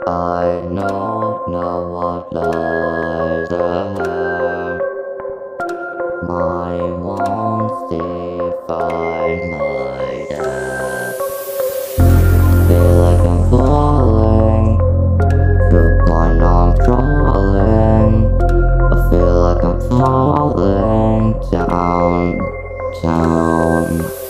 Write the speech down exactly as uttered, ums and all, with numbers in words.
I don't know what lies ahead. My wants define my death. Feel like I'm falling to the point I'm crawling. I feel like I'm falling down, down.